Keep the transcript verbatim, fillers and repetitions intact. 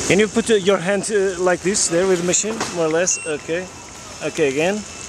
Can you put uh, your hand uh, like this there with the machine, more or less? Okay. Okay, again.